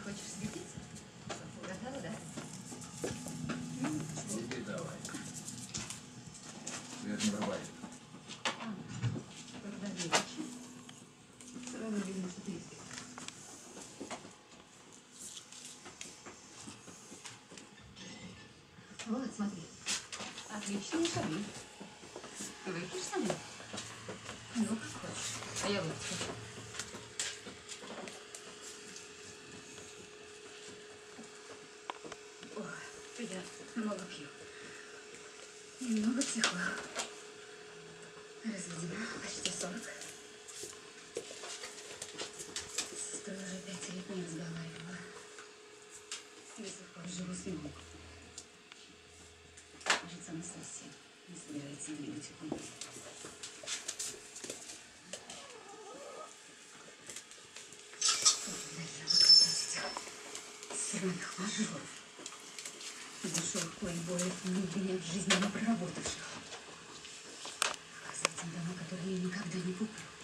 Хочешь светиться? Угадала, да? Иди давай. Свет не врубай. Когда вечер, сразу видно, что ты есть. Вот, смотри. Отличные шаги. Выпьешь со мной? Ну, как хочешь. А я выпить хочу. Ой, я много пью. Немного психую. Разведена почти 40. С сестрой уже 5 лет не разговаривала. До сих пор живу с ним. Кажется, она совсем не собирается двигать куда. Надоело катать этих сраных мажоров. Душевых плейбоев нигде нет в жизни не проработавших. А с этим дома, которые я никогда не куплю.